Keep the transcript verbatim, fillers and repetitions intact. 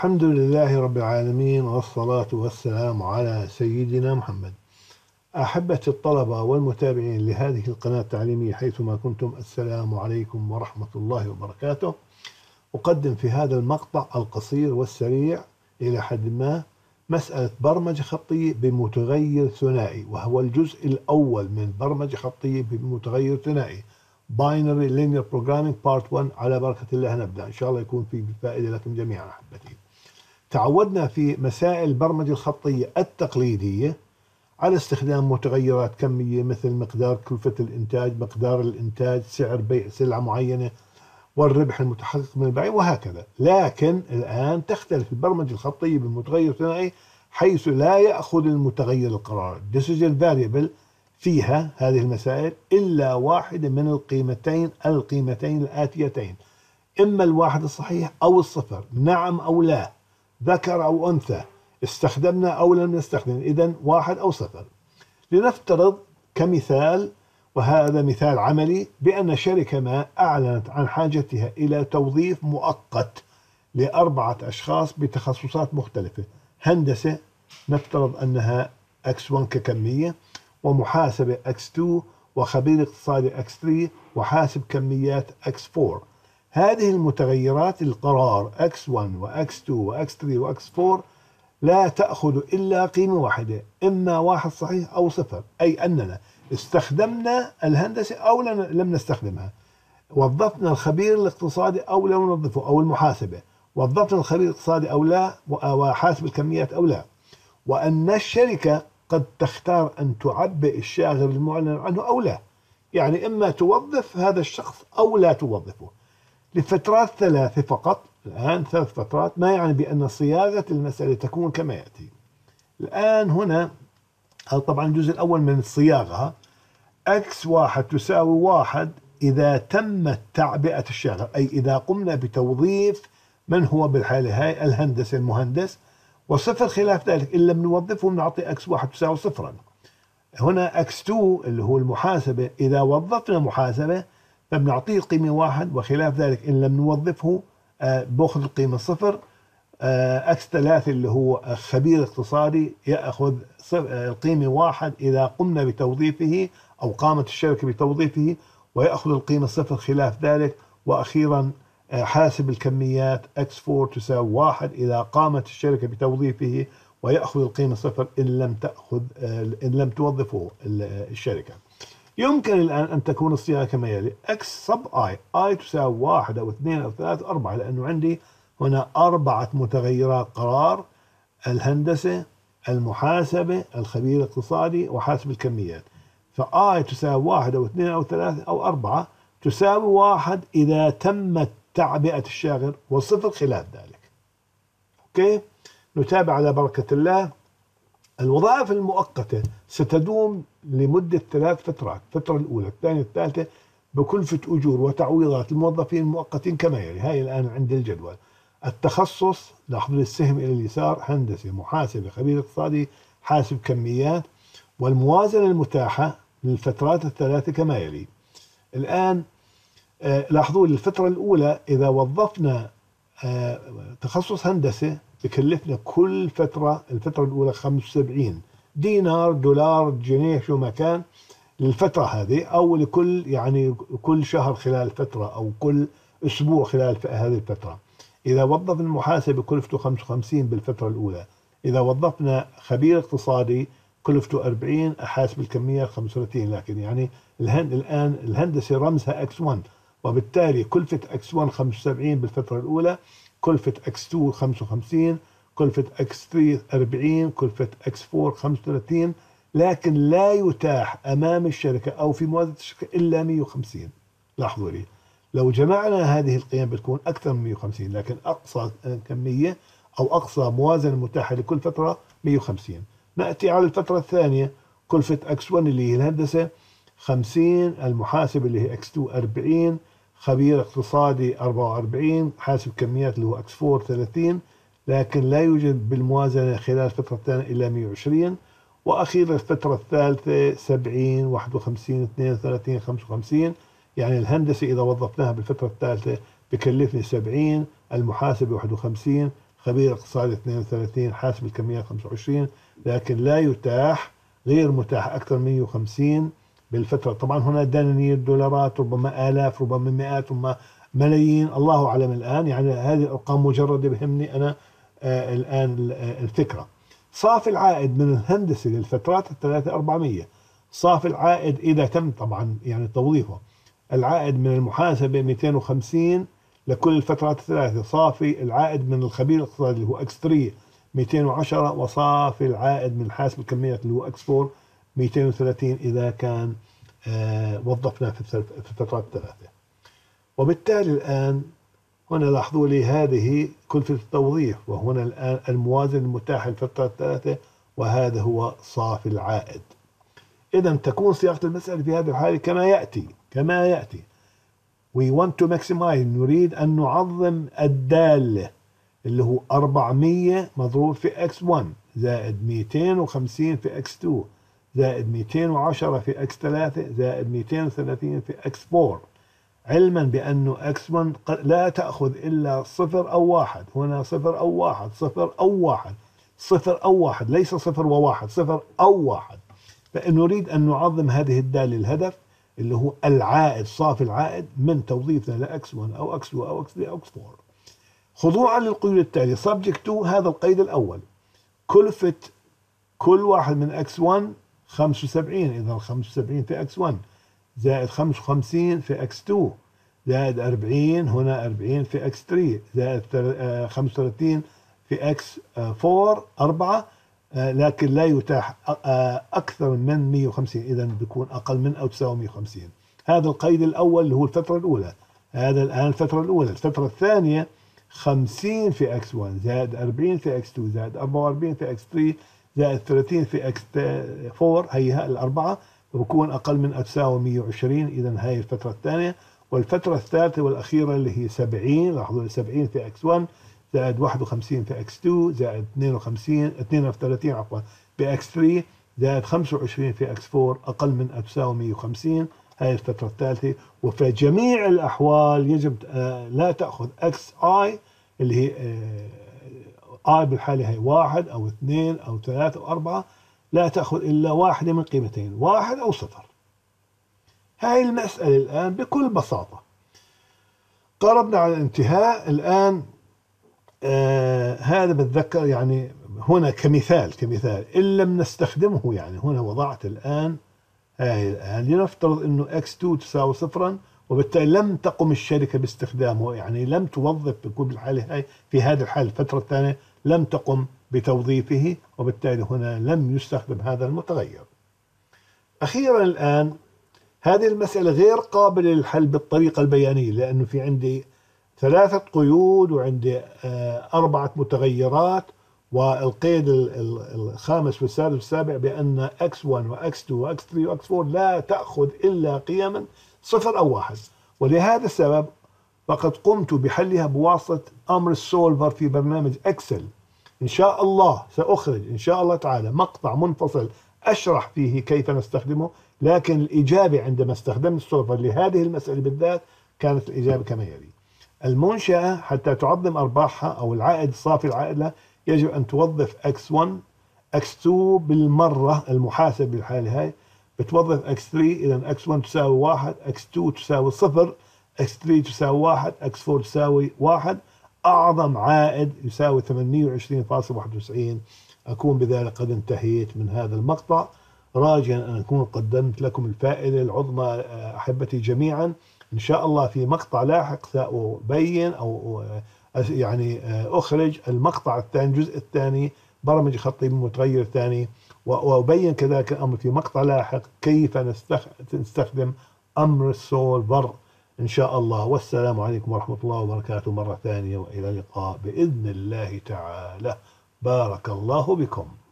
الحمد لله رب العالمين، والصلاة والسلام على سيدنا محمد. أحبتي الطلبة والمتابعين لهذه القناة التعليمية حيثما كنتم، السلام عليكم ورحمة الله وبركاته. أقدم في هذا المقطع القصير والسريع إلى حد ما مسألة برمجة خطية بمتغير ثنائي، وهو الجزء الأول من برمجة خطية بمتغير ثنائي Binary Linear Programming Part واحد. على بركة الله نبدأ، إن شاء الله يكون في فائدة لكم جميعا. أحبتي، تعودنا في مسائل البرمجة الخطية التقليدية على استخدام متغيرات كمية مثل مقدار كلفة الإنتاج، مقدار الإنتاج، سعر بيع سلعة معينة، والربح المتحقق من البيع، وهكذا. لكن الآن تختلف البرمجة الخطية بالمتغير الثنائي، حيث لا يأخذ المتغير القرار Decision Variable فيها هذه المسائل إلا واحدة من القيمتين القيمتين الآتيتين، إما الواحد الصحيح أو الصفر، نعم أو لا، ذكر أو أنثى، استخدمنا أو لم نستخدم، إذن واحد أو صفر. لنفترض كمثال، وهذا مثال عملي، بأن شركة ما أعلنت عن حاجتها إلى توظيف مؤقت لأربعة أشخاص بتخصصات مختلفة: هندسة نفترض أنها إكس واحد ككمية، ومحاسبة إكس اثنين، وخبير اقتصادي إكس ثلاثة، وحاسب كميات إكس أربعة. هذه المتغيرات القرار إكس واحد وإكس اثنين وإكس ثلاثة وإكس أربعة لا تأخذ إلا قيمة واحدة، إما واحد صحيح أو صفر، أي أننا استخدمنا الهندسة أو لم نستخدمها، وظفنا الخبير الاقتصادي أو لم نوظفه، أو المحاسبة، وظفنا الخبير الاقتصادي أو لا، وحاسب الكميات أو لا. وأن الشركة قد تختار أن تعبئ الشاغر المعلن عنه أو لا، يعني إما توظف هذا الشخص أو لا توظفه لفترات ثلاثة فقط. الآن ثلاث فترات، ما يعني بأن صياغة المسألة تكون كما يأتي. الآن هنا طبعا الجزء الأول من الصياغة: إكس واحد تساوي واحد إذا تمت تعبئة الشاغر، أي إذا قمنا بتوظيف من هو بالحالة هاي الهندسة المهندس، وصفر خلاف ذلك إن لم نوظفه بنعطي إكس واحد تساوي صفرا. هنا إكس اثنين اللي هو المحاسبة، إذا وظفنا محاسبة فبنعطيه القيمة واحد، وخلاف ذلك إن لم نوظفه آه بأخذ القيمة صفر. آه إكس ثلاثة اللي هو خبير اقتصادي يأخذ القيمة واحد إذا قمنا بتوظيفه أو قامت الشركة بتوظيفه، ويأخذ القيمة صفر خلاف ذلك. وأخيرا آه حاسب الكميات إكس أربعة تساوي واحد إذا قامت الشركة بتوظيفه، ويأخذ القيمة صفر إن لم تأخذ آه إن لم توظفه الشركة. يمكن الآن أن تكون الصيغة كما يلي: إكس صب آي، آي تساوي واحد أو اثنين أو ثلاثة أو أربعة، لأنه عندي هنا أربعة متغيرات قرار: الهندسة، المحاسبة، الخبير الاقتصادي، وحاسب الكميات. فآي تساوي واحد أو اثنين أو ثلاثة أو أربعة، تساوي واحد إذا تمت تعبئة الشاغر، وصفر خلاف ذلك. أوكي، نتابع على بركة الله. الوظائف المؤقتة ستدوم لمدة ثلاث فترات: الفترة الأولى، الثانية، الثالثة، بكلفة أجور وتعويضات الموظفين المؤقتين كما يلي. هاي الآن عند الجدول: التخصص، لاحظوا السهم إلى اليسار، هندسة، محاسبة، خبير اقتصادي، حاسب كميات. والموازنة المتاحة للفترات الثلاثة كما يلي. الآن آه لاحظوا الفترة الأولى إذا وظفنا آه تخصص هندسة بكلفنا كل فترة، الفترة الأولى خمسة وسبعين دينار، دولار، جنيه، شو ما كان للفترة هذه، أو لكل يعني كل شهر خلال فترة، أو كل أسبوع خلال هذه الفترة. إذا وظفنا المحاسبة كلفته خمسة وخمسين بالفترة الأولى. إذا وظفنا خبير اقتصادي كلفته أربعين، حاسب الكميات خمسة وثلاثين. لكن يعني الهند الآن الهندسة رمزها إكس واحد، وبالتالي كلفة إكس واحد خمسة وسبعين بالفترة الأولى، كلفة إكس اثنين خمسة وخمسين، كلفة إكس ثلاثة أربعين، كلفة إكس أربعة خمسة وثلاثين. لكن لا يتاح أمام الشركة أو في موازنة الشركة إلا مئة وخمسين. لاحظوا لي، لو جمعنا هذه القيم بتكون أكثر من مئة وخمسين، لكن أقصى كمية أو أقصى موازنة متاحة لكل فترة مئة وخمسين. نأتي على الفترة الثانية: كلفة إكس واحد اللي هي الهندسة خمسين، المحاسبة اللي هي إكس اثنين أربعين، خبير اقتصادي أربعة وأربعين، حاسب كميات اللي هو إكس أربعة ثلاثين. لكن لا يوجد بالموازنة خلال الفترة الثانية إلا مئة وعشرين. وأخيرا الفترة الثالثة سبعين، واحد وخمسين، اثنين وثلاثين، خمسة وخمسين. يعني الهندسة إذا وظفناها بالفترة الثالثة بكلفني سبعين، المحاسبة واحد وخمسين، خبير اقتصادي اثنين وثلاثين، حاسب الكميات خمسة وعشرين، لكن لا يتاح، غير متاح أكثر من مئة وخمسين بالفترة. طبعا هنا دنانير، دولارات، ربما آلاف، ربما مئات، ربما ملايين، الله أعلم الآن. يعني هذه الأرقام مجردة، بهمني أنا آه الآن الفكرة. صافي العائد من الهندسة للفترات الثلاثة أربعمية. صافي العائد إذا تم طبعا يعني توظيفه. العائد من المحاسبة مئتين وخمسين لكل الفترات الثلاثة. صافي العائد من الخبير الاقتصادي اللي هو اكس ثلاثة مئتين وعشرة، وصافي العائد من حاسب الكميات اللي هو اكس أربعة مئتين وثلاثين إذا كان آه وظفنا في الفترات الثلاثة. وبالتالي الآن هنا لاحظوا لي هذه كلفة التوظيف، وهنا الآن الموازن المتاح للفترات الثلاثة، وهذا هو صافي العائد. إذا تكون صياغة المسألة في هذه الحالة كما يأتي كما يأتي we want to maximize، نريد أن نعظم الدالة اللي هو أربعمية مضروب في إكس واحد زائد مئتين وخمسين في إكس اثنين زائد مئتين وعشرة في إكس ثلاثة زائد مئتين وثلاثين في إكس أربعة، علما بأنه إكس واحد لا تأخذ إلا صفر أو واحد. هنا صفر أو واحد، صفر أو واحد، صفر أو واحد، ليس صفر وواحد، صفر أو واحد. فنريد أن نعظم هذه الدالة الهدف اللي هو العائد، صافي العائد من توظيفنا لإكس واحد أو إكس اثنين أو إكس ثلاثة أو إكس أربعة. خضوعا للقيود التالية. subject to هذا القيد الأول، كلفة كل واحد من إكس واحد خمسة وسبعين، إذا خمسة وسبعين في إكس واحد زائد خمسة وخمسين في إكس اثنين زائد أربعين، هنا أربعين في إكس ثلاثة زائد خمسة وثلاثين في إكس أربعة أربعة، لكن لا يتاح أكثر من مئة وخمسين، إذا بيكون أقل من أو تساوي مئة وخمسين. هذا القيد الأول اللي هو الفترة الأولى. هذا الآن الفترة الأولى. الفترة الثانية خمسين في إكس واحد زائد أربعين في إكس اثنين زائد أربعة وأربعين في إكس ثلاثة زائد ثلاثين في إكس أربعة، هي الأربعة، وبكون أقل من أو تساوي مئة وعشرين، إذا هاي الفترة الثانية. والفترة الثالثة والأخيرة اللي هي سبعين، لاحظوا سبعين في إكس واحد زائد واحد وخمسين في إكس اثنين زائد اثنين وخمسين اثنين وثلاثين عفوا في إكس ثلاثة زائد خمسة وعشرين في إكس أربعة، أقل من أو تساوي مئة وخمسين، هاي الفترة الثالثة. وفي جميع الأحوال يجب آه لا تأخذ إكس آي اللي هي آه آي بالحالة هي واحد أو اثنين أو ثلاثة أو أربعة، لا تأخذ إلا واحدة من قيمتين، واحد أو صفر. هاي المسألة الآن بكل بساطة قربنا على الانتهاء. الآن آه هذا بتذكر يعني هنا كمثال كمثال إن لم نستخدمه، يعني هنا وضعت الآن هاي الآن لنفترض إنه إكس اثنين تساوي صفرا، وبالتالي لم تقم الشركة باستخدامه، يعني لم توظف بكل الحالة هاي، في هذه الحالة الفترة الثانية لم تقم بتوظيفه، وبالتالي هنا لم يستخدم هذا المتغير. أخيرا الآن هذه المسألة غير قابلة للحل بالطريقة البيانية، لأنه في عندي ثلاثة قيود وعندي أربعة متغيرات، والقيد الخامس والسادس والسابع بأن إكس واحد وإكس اثنين وإكس ثلاثة وإكس أربعة لا تأخذ إلا قيما صفر أو واحد. ولهذا السبب فقد قمت بحلها بواسطة أمر السولفر في برنامج إكسل. إن شاء الله سأخرج إن شاء الله تعالى مقطع منفصل أشرح فيه كيف نستخدمه، لكن الإجابة عندما استخدمت السولفر لهذه المسألة بالذات كانت الإجابة كما يلي. المنشأة حتى تعظم أرباحها أو العائد الصافي العائد لها يجب أن توظف إكس واحد إكس اثنين بالمرة، المحاسب بالحالة هاي بتوظف إكس ثلاثة، إذا إكس واحد تساوي واحد، إكس اثنين تساوي صفر، إكس ثلاثة تساوي واحد، إكس أربعة تساوي واحد، أعظم عائد يساوي ثمانمئة وعشرين فاصلة واحد وتسعين. أكون بذلك قد انتهيت من هذا المقطع، راجيا أن أكون قدمت لكم الفائدة العظمى أحبتي جميعا. إن شاء الله في مقطع لاحق سأبين أو يعني أخرج المقطع الثاني، الجزء الثاني، برمج خطي بمتغير الثاني، وأبين كذلك الأمر في مقطع لاحق كيف نستخدم أمر السولفر إن شاء الله. والسلام عليكم ورحمة الله وبركاته مرة ثانية، وإلى اللقاء بإذن الله تعالى. بارك الله بكم.